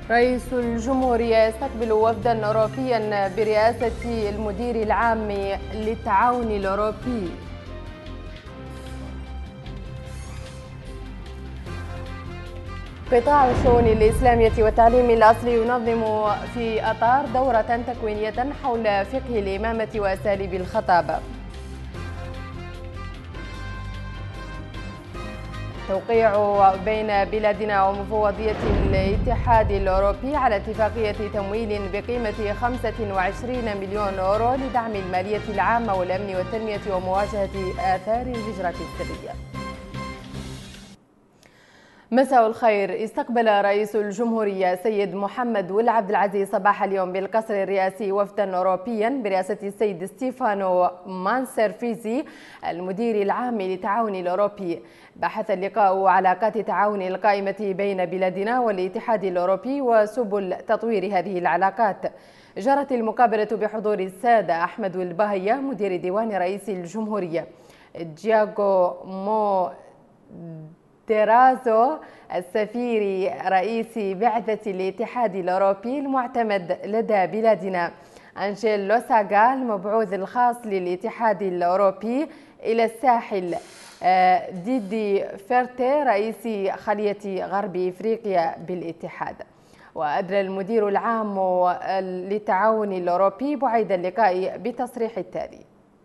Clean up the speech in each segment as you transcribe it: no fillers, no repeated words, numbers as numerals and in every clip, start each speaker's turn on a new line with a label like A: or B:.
A: رئيس الجمهورية يستقبل وفدا أوروبيا برئاسة المدير العام للتعاون الأوروبي. قطاع الشؤون الإسلامية والتعليم الأصلي ينظم في أطار دورة تكوينية حول فقه الإمامة وأساليب الخطابة. توقيع بين بلادنا ومفوضية الاتحاد الأوروبي على اتفاقية تمويل بقيمة 25 مليون يورو لدعم المالية العامة والأمن والتنمية ومواجهة آثار الهجرة السرية. مساء الخير. استقبل رئيس الجمهورية سيد محمد والعبد العزيز صباح اليوم بالقصر الرئاسي وفدا أوروبيا برئاسة السيد ستيفانو مانسيرفيزي المدير العام للتعاون الأوروبي. بحث اللقاء علاقات التعاون القائمة بين بلادنا والاتحاد الأوروبي وسبل تطوير هذه العلاقات. جرت المقابلة بحضور السادة أحمد الباهية مدير ديوان رئيس الجمهورية، جياغو مو تيرازو السفير رئيس بعثة الاتحاد الأوروبي المعتمد لدى بلادنا، أنجيل لوساغا المبعوث الخاص للاتحاد الأوروبي إلى الساحل، ديدي فيرتي رئيس خلية غرب إفريقيا بالاتحاد. وأدلى المدير العام للتعاون الأوروبي بعيد اللقاء بتصريح التالي: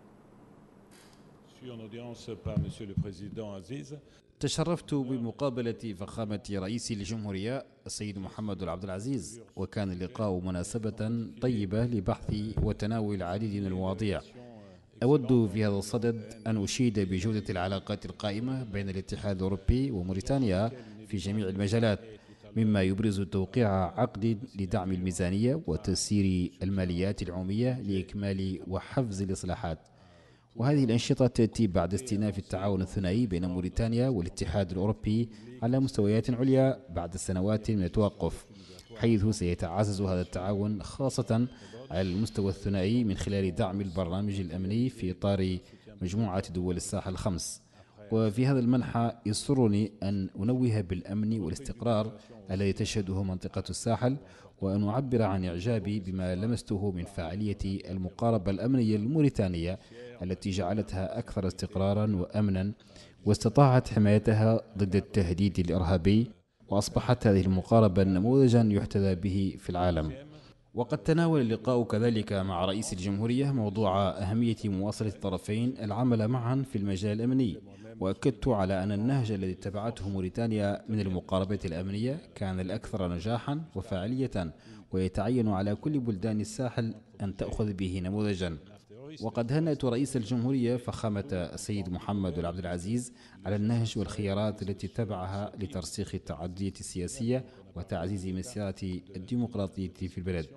B: تشرفت بمقابلة فخامة رئيس الجمهورية السيد محمد العبد العزيز، وكان اللقاء مناسبة طيبة لبحث وتناول العديد من المواضيع. أود في هذا الصدد أن أشيد بجودة العلاقات القائمة بين الاتحاد الأوروبي وموريتانيا في جميع المجالات، مما يبرز توقيع عقد لدعم الميزانية وتسيير الماليات العمومية لإكمال وحفز الإصلاحات. وهذه الأنشطة تأتي بعد استئناف التعاون الثنائي بين موريتانيا والاتحاد الأوروبي على مستويات عليا بعد سنوات من التوقف، حيث سيتعزز هذا التعاون خاصة على المستوى الثنائي من خلال دعم البرنامج الأمني في إطار مجموعة دول الساحل الخمس. وفي هذا المنحى يسرني أن أنوه بالأمن والاستقرار الذي تشهده منطقة الساحل، وأن أعبر عن إعجابي بما لمسته من فاعلية المقاربة الأمنية الموريتانية التي جعلتها أكثر استقرارا وأمنا، واستطاعت حمايتها ضد التهديد الإرهابي، وأصبحت هذه المقاربة نموذجا يحتذى به في العالم. وقد تناول اللقاء كذلك مع رئيس الجمهورية موضوع أهمية مواصلة الطرفين العمل معا في المجال الأمني، وأكدت على أن النهج الذي اتبعته موريتانيا من المقاربة الأمنية كان الأكثر نجاحا وفاعلية، ويتعين على كل بلدان الساحل أن تأخذ به نموذجا. وقد هنأت رئيس الجمهورية فخامة السيد محمد العبد العزيز على النهج والخيارات التي اتبعها لترسيخ التعددية السياسية وتعزيز مسيرة الديمقراطية في البلد.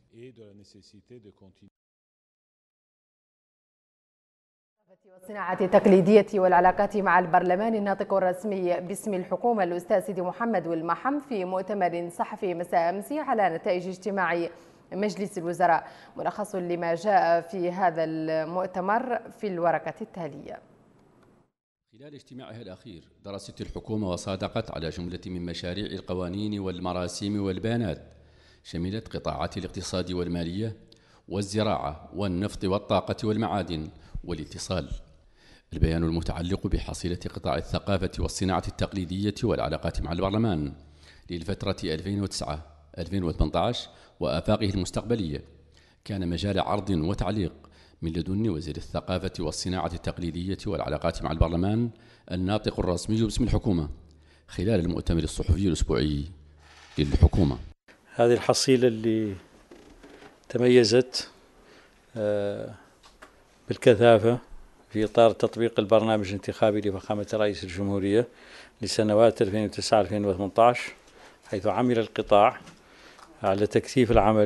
A: والصناعة التقليدية والعلاقات مع البرلمان، الناطق الرسمي باسم الحكومة الأستاذ سيدي محمد والمحم في مؤتمر صحفي مساء أمس على نتائج اجتماع مجلس الوزراء. ملخص لما جاء في هذا المؤتمر في الورقة التالية.
C: خلال اجتماعها الأخير درست الحكومة وصادقت على جملة من مشاريع القوانين والمراسيم والبيانات، شملت قطاعات الاقتصاد والمالية والزراعة والنفط والطاقة والمعادن والاتصال. البيان المتعلق بحصيلة قطاع الثقافة والصناعة التقليدية والعلاقات مع البرلمان للفترة 2009-2018 وآفاقه المستقبلية كان مجال عرض وتعليق من لدن وزير الثقافة والصناعة التقليدية والعلاقات مع البرلمان الناطق الرسمي باسم الحكومة خلال المؤتمر الصحفي الأسبوعي للحكومة.
D: هذه الحصيلة اللي تميزت بالكثافة في إطار تطبيق البرنامج الانتخابي لفخامة رئيس الجمهورية لسنوات 2009-2018، حيث عمل القطاع على تكثيف العمل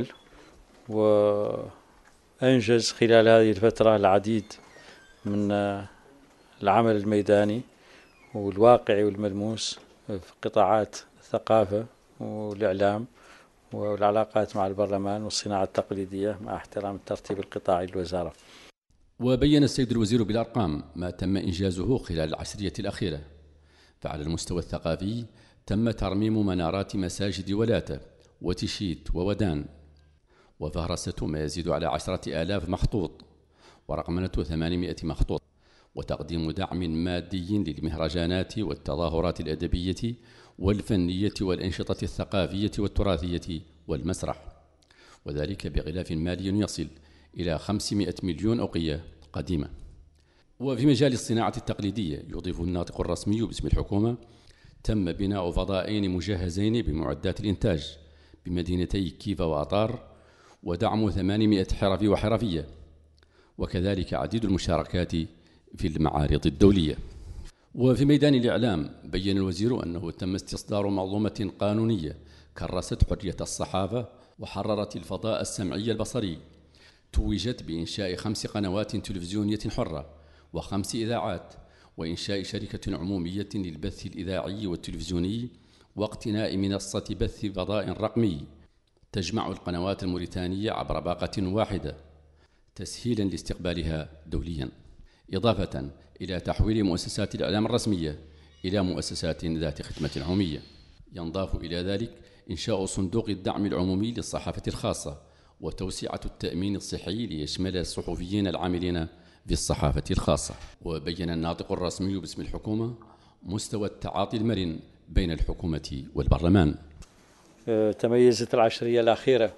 D: وأنجز خلال هذه الفترة العديد من العمل الميداني والواقعي والملموس في قطاعات الثقافة والإعلام والعلاقات مع البرلمان والصناعة التقليدية مع احترام الترتيب القطاعي للوزارة.
C: وبين السيد الوزير بالأرقام ما تم إنجازه خلال العشرية الأخيرة. فعلى المستوى الثقافي تم ترميم منارات مساجد ولاتة وتشيت وودان، وفهرسة ما يزيد على 10,000 مخطوط، ورقمنة 800 مخطوط، وتقديم دعم مادي للمهرجانات والتظاهرات الأدبية والفنية والأنشطة الثقافية والتراثية والمسرح، وذلك بغلاف مالي يصل إلى 500 مليون أوقية قديمة. وفي مجال الصناعة التقليدية يضيف الناطق الرسمي باسم الحكومة تم بناء فضائين مجهزين بمعدات الإنتاج بمدينتي كيفا وأطار، ودعم 800 حرفي وحرفية، وكذلك عديد المشاركات في المعارض الدولية. وفي ميدان الإعلام بيّن الوزير أنه تم استصدار منظومة قانونية كرست حرية الصحافة وحررت الفضاء السمعي البصري، توجت بإنشاء 5 قنوات تلفزيونية حرة و5 إذاعات، وإنشاء شركة عمومية للبث الإذاعي والتلفزيوني، واقتناء منصة بث فضاء رقمي تجمع القنوات الموريتانية عبر باقة واحدة تسهيلا لاستقبالها دوليا، إضافة إلى تحويل مؤسسات الإعلام الرسمية إلى مؤسسات ذات خدمة عمومية. ينضاف إلى ذلك إنشاء صندوق الدعم العمومي للصحافة الخاصة وتوسعة التأمين الصحي ليشمل الصحفيين العاملين في الصحافة الخاصة. وبين الناطق الرسمي باسم الحكومة مستوى التعاطي المرن بين الحكومة والبرلمان.
D: تميزت العشرية الأخيرة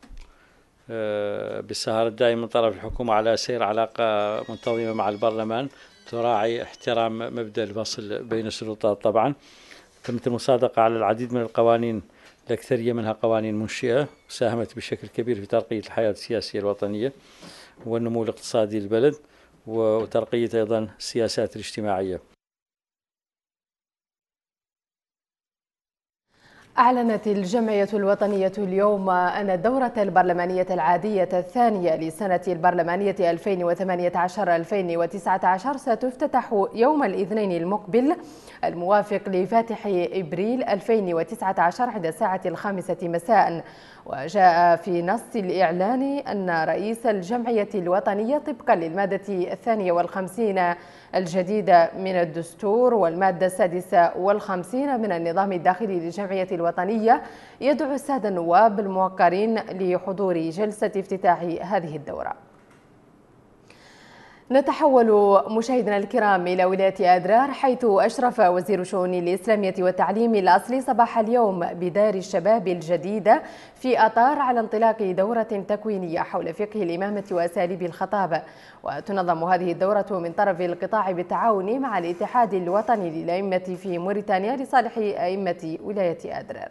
D: بالسهر الدائم من طرف الحكومة على سير علاقة منتظمة مع البرلمان تراعي احترام مبدأ الفصل بين السلطات. طبعا تمت المصادقة على العديد من القوانين، الأكثرية منها قوانين منشئة ساهمت بشكل كبير في ترقية الحياة السياسية الوطنية والنمو الاقتصادي للبلد وترقية أيضا السياسات الاجتماعية.
A: أعلنت الجمعية الوطنية اليوم أن الدورة البرلمانية العادية الثانية لسنة البرلمانية 2018-2019 ستفتتح يوم الاثنين المقبل الموافق لفاتح إبريل 2019 عند الساعة 5 مساء. وجاء في نص الإعلان أن رئيس الجمعية الوطنية طبقا للمادة 52 الجديدة من الدستور والمادة 56 من النظام الداخلي للجمعية الوطنية يدعو السادة النواب الموقرين لحضور جلسة افتتاح هذه الدورة. نتحول مشاهدينا الكرام إلى ولاية أدرار، حيث أشرف وزير الشؤون الإسلامية والتعليم الأصلي صباح اليوم بدار الشباب الجديدة في أطار على انطلاق دورة تكوينية حول فقه الإمامة وأساليب الخطابة. وتنظم هذه الدورة من طرف القطاع بالتعاون مع الاتحاد الوطني للأئمة في موريتانيا لصالح أئمة ولاية أدرار.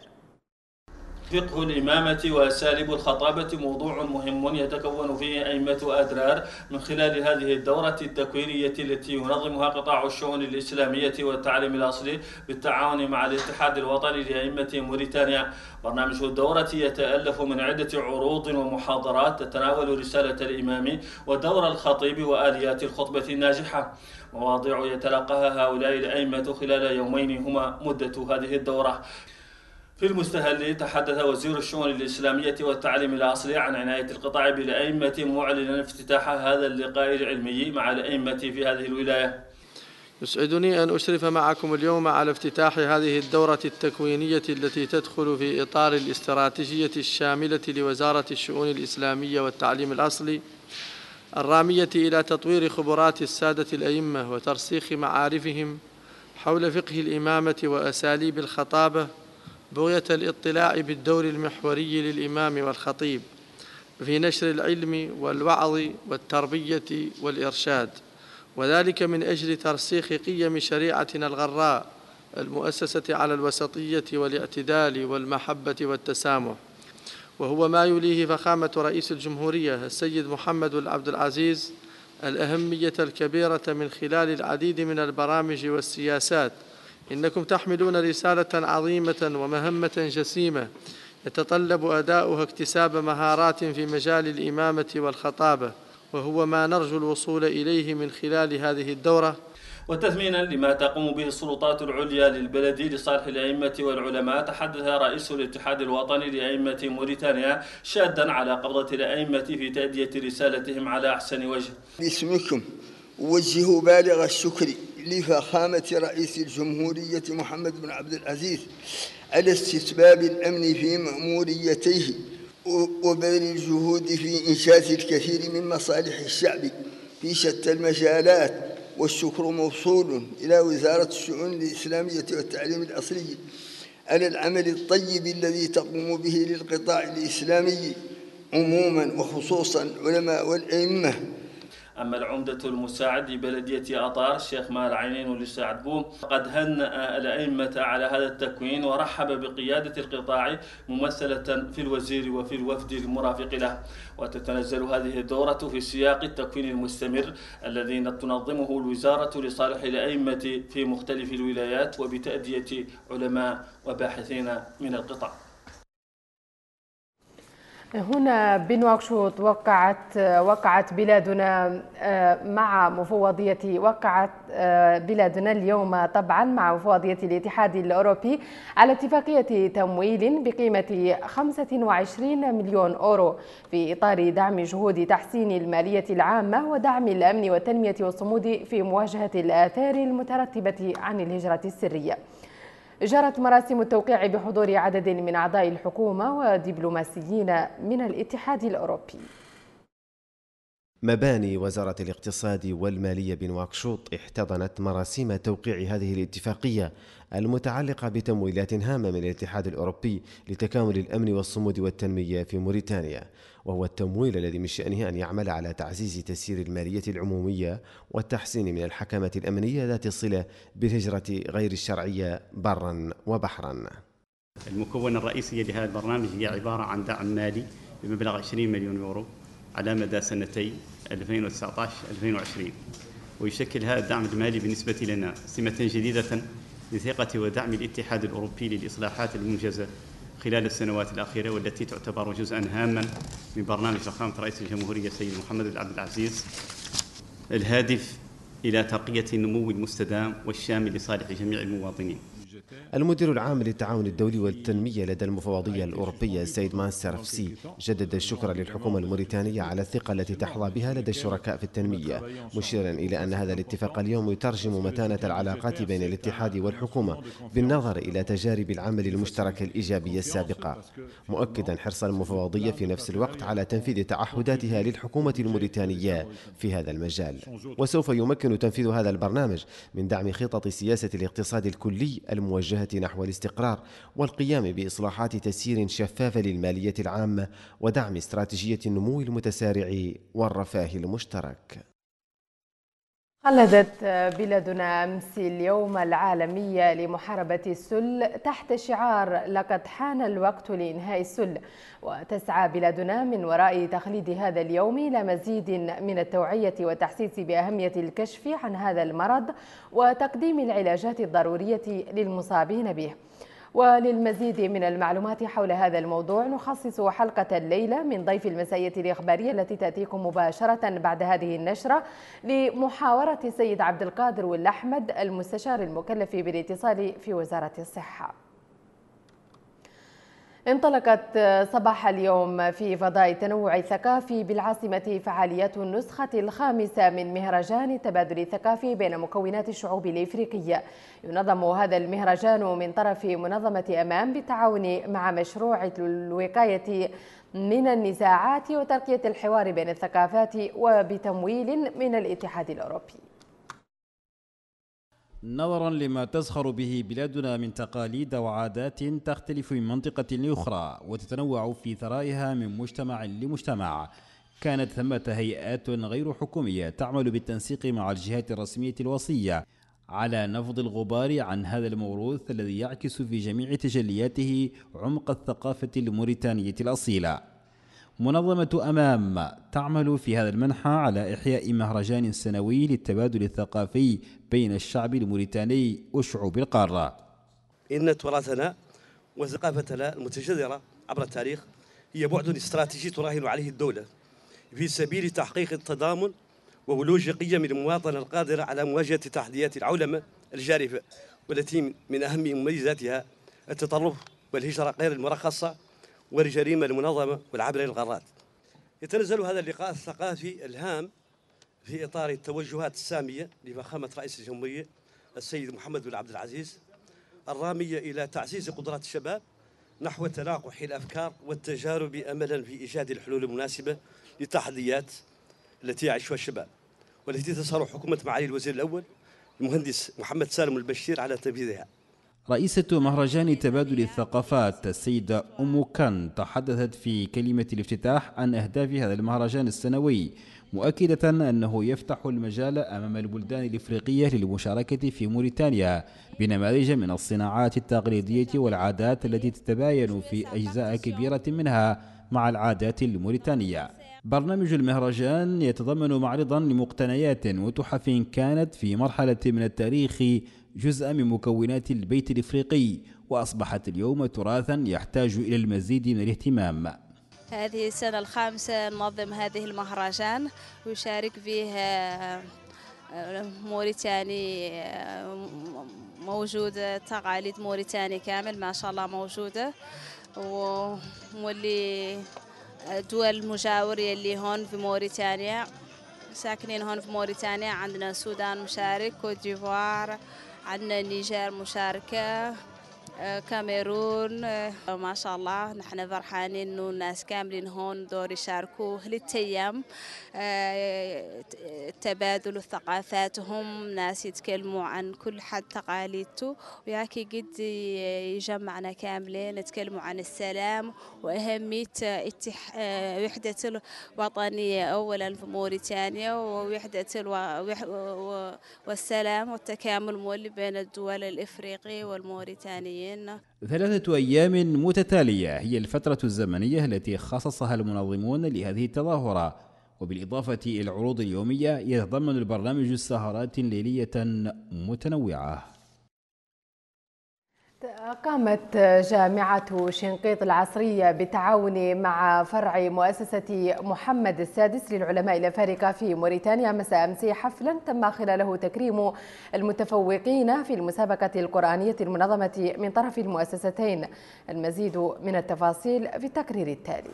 E: فقه الإمامة وأساليب الخطابة موضوع مهم يتكون فيه أئمة أدرار من خلال هذه الدورة التكوينية التي ينظمها قطاع الشؤون الإسلامية والتعليم الأصلي بالتعاون مع الاتحاد الوطني لأئمة موريتانيا. برنامج الدورة يتألف من عدة عروض ومحاضرات تتناول رسالة الإمام ودور الخطيب وآليات الخطبة الناجحة، مواضيع يتلقاها هؤلاء الأئمة خلال يومين هما مدة هذه الدورة. في المستهل تحدث وزير الشؤون الإسلامية والتعليم الأصلي عن عناية القطاع بالأئمة معلنا افتتاح هذا اللقاء العلمي مع الأئمة في هذه الولاية.
F: يسعدني أن أشرف معكم اليوم على افتتاح هذه الدورة التكوينية التي تدخل في إطار الاستراتيجية الشاملة لوزارة الشؤون الإسلامية والتعليم الأصلي الرامية إلى تطوير خبرات السادة الأئمة وترسيخ معارفهم حول فقه الإمامة وأساليب الخطابة بغية الاطلاع بالدور المحوري للإمام والخطيب في نشر العلم والوعظ والتربية والإرشاد، وذلك من أجل ترسيخ قيم شريعتنا الغراء المؤسسة على الوسطية والاعتدال والمحبة والتسامح، وهو ما يليه فخامة رئيس الجمهورية السيد محمد والعبد العزيز الأهمية الكبيرة من خلال العديد من البرامج والسياسات. إنكم تحملون رسالة عظيمة ومهمة جسيمة يتطلب أداؤها اكتساب مهارات في مجال الإمامة والخطابة، وهو ما نرجو الوصول إليه من خلال هذه الدورة.
E: وتثمينا لما تقوم به السلطات العليا للبلد لصالح الأئمة والعلماء، تحدث رئيس الاتحاد الوطني لأئمة موريتانيا شادا على قبضة الأئمة في تأدية رسالتهم على أحسن وجه.
G: باسمكم أوجه بالغ الشكر لفخامة رئيس الجمهورية محمد بن عبد العزيز على استتباب الأمن في مأموريتيه وبذل الجهود في إنشاء الكثير من مصالح الشعب في شتى المجالات، والشكر موصول إلى وزارة الشؤون الإسلامية والتعليم الأصلي على العمل الطيب الذي تقوم به للقطاع الإسلامي عموما وخصوصا العلماء والأئمة.
E: أما العمدة المساعد لبلدية أطار الشيخ مال عينين والسعد بوم قد هنأ الأئمة على هذا التكوين ورحب بقيادة القطاع ممثلة في الوزير وفي الوفد المرافق له. وتتنزل هذه الدورة في سياق التكوين المستمر الذي تنظمه الوزارة لصالح الأئمة في مختلف الولايات وبتأدية علماء وباحثين من القطاع.
A: هنا بنواكشوط وقعت بلادنا اليوم طبعا مع مفوضية الاتحاد الأوروبي على اتفاقية تمويل بقيمة 25 مليون أورو في إطار دعم جهود تحسين المالية العامة ودعم الأمن والتنمية والصمود في مواجهة الآثار المترتبة عن الهجرة السرية. جرت مراسم التوقيع بحضور عدد من أعضاء الحكومة ودبلوماسيين من الاتحاد الأوروبي.
H: مباني وزارة الاقتصاد والمالية بنواكشوط احتضنت مراسم توقيع هذه الاتفاقية المتعلقة بتمويلات هامة من الاتحاد الأوروبي لتكامل الأمن والصمود والتنمية في موريتانيا، وهو التمويل الذي من شأنه أن يعمل على تعزيز تسيير المالية العمومية والتحسين من الحكمة الأمنية ذات الصلة بالهجرة غير الشرعية برا وبحرا.
I: المكون الرئيسي لهذا البرنامج هي عبارة عن دعم مالي بمبلغ 20 مليون يورو على مدى سنتي 2019-2020، ويشكل هذا الدعم المالي بالنسبة لنا سمة جديدة لثقة ودعم الاتحاد الأوروبي للإصلاحات المنجزة خلال السنوات الأخيرة، والتي تعتبر جزءا هاما من برنامج فخامة رئيس الجمهورية السيد محمد بن عبد العزيز الهادف إلى ترقية النمو المستدام والشامل لصالح جميع المواطنين.
H: المدير العام للتعاون الدولي والتنمية لدى المفوضية الأوروبية السيد مانسر فسي جدد الشكر للحكومة الموريتانية على الثقة التي تحظى بها لدى الشركاء في التنمية، مشيرا إلى أن هذا الاتفاق اليوم يترجم متانة العلاقات بين الاتحاد والحكومة بالنظر إلى تجارب العمل المشترك الإيجابية السابقة، مؤكدا حرص المفوضية في نفس الوقت على تنفيذ تعهداتها للحكومة الموريتانية في هذا المجال. وسوف يمكن تنفيذ هذا البرنامج من دعم خطط سياسة الاقتصاد الكلي الموجهة نحو الاستقرار والقيام بإصلاحات تسيير شفافة للمالية العامة ودعم استراتيجية النمو المتسارع والرفاه المشترك.
A: خلدت بلادنا أمس اليوم العالمي لمحاربة السل تحت شعار لقد حان الوقت لإنهاء السل، وتسعى بلادنا من وراء تخليد هذا اليوم إلى مزيد من التوعية والتحسيس بأهمية الكشف عن هذا المرض وتقديم العلاجات الضرورية للمصابين به. وللمزيد من المعلومات حول هذا الموضوع نخصص حلقة الليلة من ضيف المسائية الإخبارية التي تأتيكم مباشرة بعد هذه النشرة لمحاورة السيد عبد القادر والأحمد المستشار المكلف بالاتصال في وزارة الصحة. انطلقت صباح اليوم في فضاء التنوع الثقافي بالعاصمة فعاليات النسخة الخامسة من مهرجان التبادل الثقافي بين مكونات الشعوب الإفريقية. ينظم هذا المهرجان من طرف منظمة أمان بالتعاون مع مشروع الوقاية من النزاعات وترقية الحوار بين الثقافات وبتمويل من الاتحاد الأوروبي.
B: نظرا لما تزخر به بلادنا من تقاليد وعادات تختلف من منطقة لأخرى وتتنوع في ثرائها من مجتمع لمجتمع، كانت ثمة هيئات غير حكومية تعمل بالتنسيق مع الجهات الرسمية الوصية على نفض الغبار عن هذا الموروث الذي يعكس في جميع تجلياته عمق الثقافة الموريتانية الأصيلة. منظمة أمام تعمل في هذا المنحى على إحياء مهرجان سنوي للتبادل الثقافي بين الشعب الموريتاني وشعوب القارة.
J: إن تراثنا وثقافتنا المتجذرة عبر التاريخ هي بعد استراتيجي تراهن عليه الدولة في سبيل تحقيق التضامن وبلوغ قيم المواطنة القادرة على مواجهة تحديات العولمة الجارفة، والتي من أهم مميزاتها التطرف والهجرة غير المرخصة والجريمة المنظمة والعبر للغارات. يتنزل هذا اللقاء الثقافي الهام في إطار التوجهات السامية لفخامة رئيس الجمهورية السيد محمد بن عبد العزيز الرامية إلى تعزيز قدرات الشباب نحو تلاقح الأفكار والتجارب أملا في إيجاد الحلول المناسبة للتحديات التي يعيشها الشباب، والتي تسهر حكومة معالي الوزير الأول المهندس محمد سالم البشير على تنفيذها.
B: رئيسة مهرجان تبادل الثقافات السيدة أم كان تحدثت في كلمة الافتتاح عن أهداف هذا المهرجان السنوي، مؤكدة أنه يفتح المجال أمام البلدان الإفريقية للمشاركة في موريتانيا بنماذج من الصناعات التقليدية والعادات التي تتباين في أجزاء كبيرة منها مع العادات الموريتانية. برنامج المهرجان يتضمن معرضا لمقتنيات وتحف كانت في مرحلة من التاريخ جزءا من مكونات البيت الإفريقي، وأصبحت اليوم تراثا يحتاج إلى المزيد من الاهتمام.
K: هذه السنة الخامسة ننظم هذه المهرجان ويشارك فيه موريتاني موجودة، تقاليد موريتاني كامل ما شاء الله موجودة، واللي دول المجاورة اللي هون في موريتانيا ساكنين هون في موريتانيا. عندنا السودان مشارك، كوت ديفوار، عندنا النيجر مشاركة، كاميرون. ما شاء الله نحن فرحانين انه الناس كاملين هون دور يشاركوا للتيام تبادل ثقافاتهم، ناس يتكلموا عن كل حد تقاليدته، وياكي قد يجمعنا كاملين نتكلموا عن السلام وأهمية وحدة الوطنية أولا في موريتانيا، ووحدة والسلام والتكامل بين الدول الإفريقية والموريتانيين.
B: 3 أيام متتالية هي الفترة الزمنية التي خصصها المنظمون لهذه التظاهرة، وبالإضافة إلى العروض اليومية يتضمن البرنامج سهرات ليلية متنوعة.
A: قامت جامعة شنقيط العصرية بالتعاون مع فرع مؤسسة محمد السادس للعلماء الأفارقة في موريتانيا مساء أمس حفلا تم خلاله تكريم المتفوقين في المسابقة القرآنية المنظمة من طرف المؤسستين. المزيد من التفاصيل في التقرير التالي.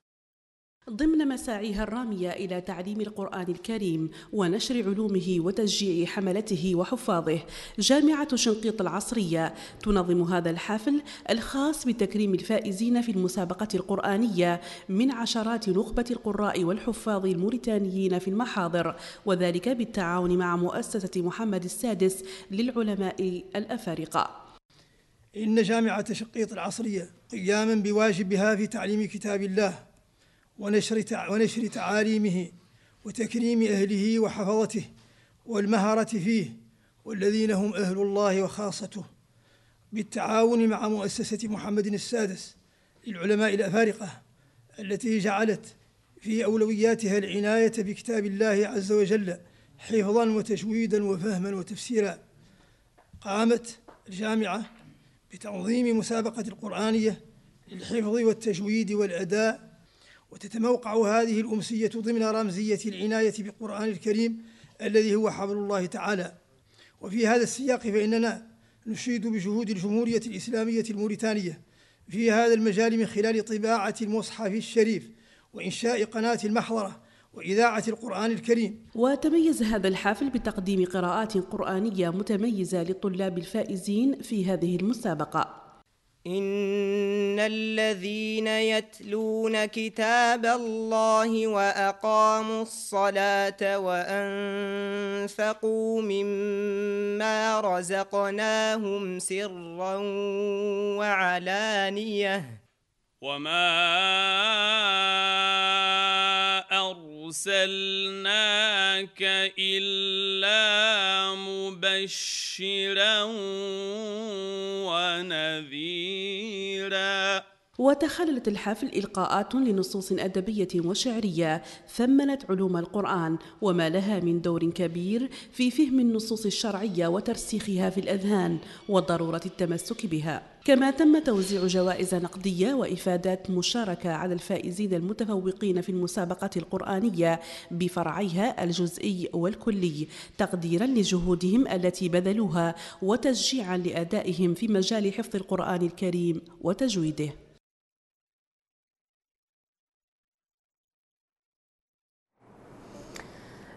L: ضمن مساعيها الرامية إلى تعليم القرآن الكريم ونشر علومه وتشجيع حملته وحفاظه، جامعة شنقيط العصرية تنظم هذا الحفل الخاص بتكريم الفائزين في المسابقة القرآنية من عشرات نخبة القراء والحفاظ الموريتانيين في المحاضر، وذلك بالتعاون مع مؤسسة محمد السادس للعلماء الأفارقة.
M: إن جامعة شنقيط العصرية قياما بواجبها في تعليم كتاب الله ونشر تعاليمه وتكريم أهله وحفظته والمهرة فيه والذين هم أهل الله وخاصته، بالتعاون مع مؤسسة محمد السادس للعلماء الأفارقة التي جعلت في أولوياتها العناية بكتاب الله عز وجل حفظا وتجويدا وفهما وتفسيرا. قامت الجامعة بتنظيم مسابقة القرآنية للحفظ والتجويد والأداء، وتتموقع هذه الأمسية ضمن رمزية العناية بالقرآن الكريم الذي هو حبل الله تعالى. وفي هذا السياق فإننا نشيد بجهود الجمهورية الإسلامية الموريتانية في هذا المجال من خلال طباعة المصحف الشريف وإنشاء قناة المحضرة وإذاعة القرآن الكريم.
L: وتميز هذا الحفل بتقديم قراءات قرآنية متميزة للطلاب الفائزين في هذه المسابقة.
N: إن الذين يتلون كتاب الله وأقاموا الصلاة وأنفقوا مما رزقناهم سرا وعلانية
O: وما أرسلناك إلا مبشرا ونذيرا.
L: وتخللت الحفل إلقاءات لنصوص أدبية وشعرية ثمنت علوم القرآن وما لها من دور كبير في فهم النصوص الشرعية وترسيخها في الأذهان وضرورة التمسك بها. كما تم توزيع جوائز نقدية وإفادات مشاركة على الفائزين المتفوقين في المسابقة القرآنية بفرعيها الجزئي والكلي، تقديرا لجهودهم التي بذلوها وتشجيعا لأدائهم في مجال حفظ القرآن الكريم وتجويده.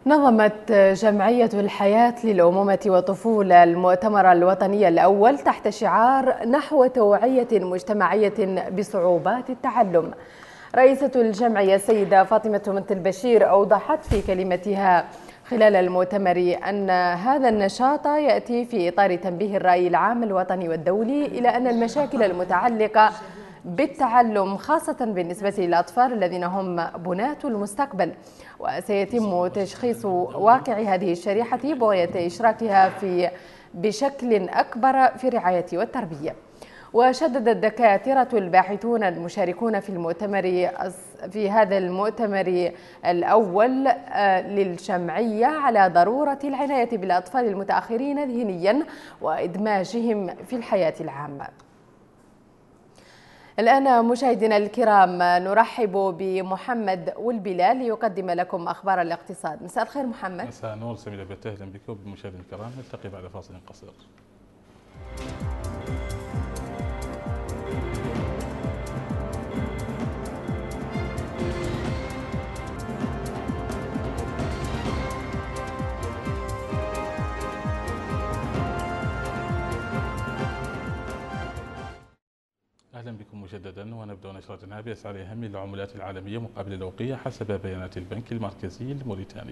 A: نظمت جمعية الحياة للأمومة والطفولة المؤتمر الوطني الأول تحت شعار نحو توعية مجتمعية بصعوبات التعلم. رئيسة الجمعية السيدة فاطمة بنت البشير أوضحت في كلمتها خلال المؤتمر أن هذا النشاط يأتي في إطار تنبيه الرأي العام الوطني والدولي إلى أن المشاكل المتعلقة بالتعلم خاصة بالنسبة للأطفال الذين هم بناة المستقبل، وسيتم تشخيص واقع هذه الشريحة بغية إشراكها بشكل أكبر في الرعاية والتربية. وشدد الدكاترة الباحثون المشاركون في هذا المؤتمر الأول للجمعية على ضرورة العناية بالأطفال المتأخرين ذهنيا وإدماجهم في الحياة العامة. الآن مشاهدينا الكرام نرحب بمحمد والبلال ليقدم لكم أخبار الاقتصاد. مساء الخير محمد.
P: مساء النور سميرة بت، أهلا بكم بالمشاهدين الكرام، نلتقي بعد فاصل قصير. أهلا بكم مجددا، ونبدأ نشرتنا بأسعار أهم العملات العالمية مقابل الأوقية حسب بيانات البنك المركزي الموريتاني.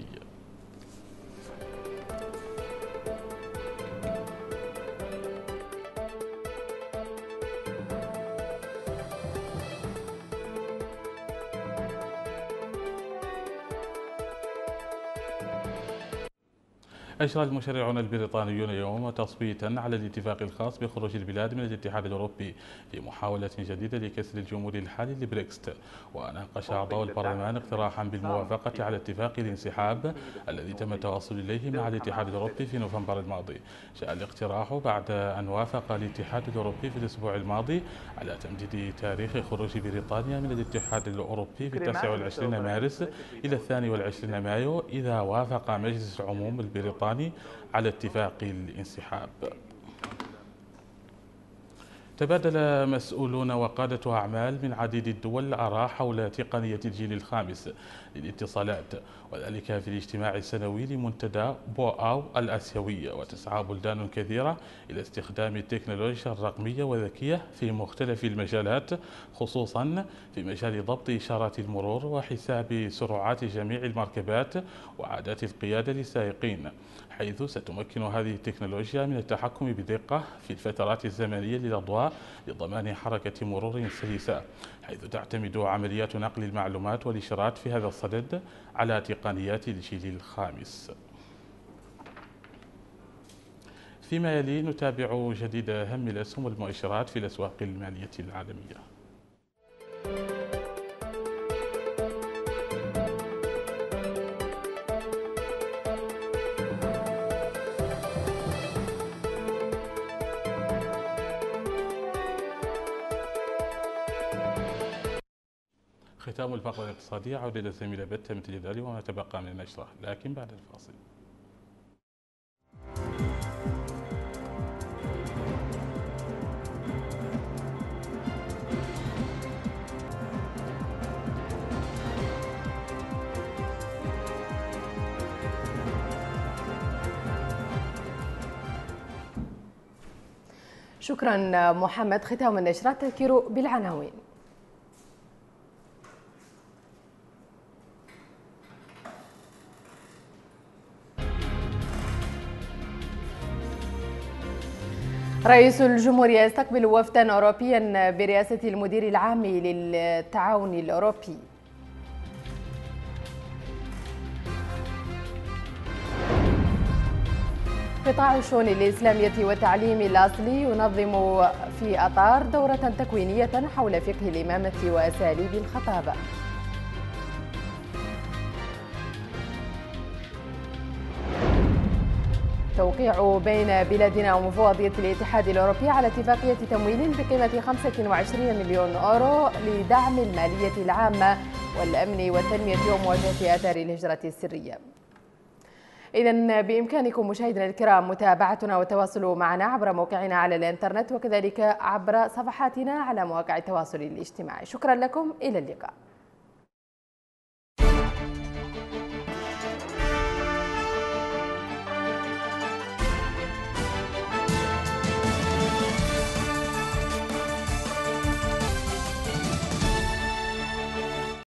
P: أجرى المشرعون البريطانيون اليوم تصويتا على الاتفاق الخاص بخروج البلاد من الاتحاد الأوروبي في محاولة جديدة لكسر الجمود الحالي لبريكست. وناقش أعضاء البرلمان اقتراحا بالموافقة على اتفاق الانسحاب الذي تم التوصل إليه مع الاتحاد الأوروبي في نوفمبر الماضي. جاء الاقتراح بعد أن وافق الاتحاد الأوروبي في الأسبوع الماضي على تمديد تاريخ خروج بريطانيا من الاتحاد الأوروبي في 29 مارس إلى 22 مايو إذا وافق مجلس العموم البريطاني على اتفاق الانسحاب. تبادل مسؤولون وقادة أعمال من عديد الدول آراء حول تقنية الجيل الخامس للاتصالات، وذلك في الاجتماع السنوي لمنتدى بوآو الآسيوي. وتسعى بلدان كثيرة إلى استخدام التكنولوجيا الرقمية والذكية في مختلف المجالات، خصوصا في مجال ضبط إشارات المرور وحساب سرعات جميع المركبات وعادات القيادة للسائقين، حيث ستمكن هذه التكنولوجيا من التحكم بدقة في الفترات الزمنية للأضواء لضمان حركة مرور سلسة، حيث تعتمد عمليات نقل المعلومات والإشارات في هذا الصدد على تقنيات الجيل الخامس. فيما يلي نتابع جديد أهم الأسهم والمؤشرات في الأسواق المالية العالمية. ختام الفقرة الاقتصادية، عودة إلى الزميلة بت من الجدال وما تبقى من النشرة، لكن بعد الفاصل.
A: شكرا محمد. ختام النشرة تذكير بالعناوين. رئيس الجمهورية يستقبل وفدا أوروبيا برئاسة المدير العام للتعاون الأوروبي. قطاع الشؤون الإسلامية والتعليم الأصلي ينظم في أطار دورة تكوينية حول فقه الإمامة وأساليب الخطابة. توقيع بين بلادنا ومفوضية الاتحاد الأوروبي على اتفاقية تمويل بقيمة 25 مليون يورو لدعم المالية العامة والأمن والتنمية ومواجهة آثار الهجرة السرية. إذن بإمكانكم مشاهدينا الكرام متابعتنا والتواصل معنا عبر موقعنا على الإنترنت وكذلك عبر صفحاتنا على مواقع التواصل الاجتماعي. شكرا لكم، إلى اللقاء.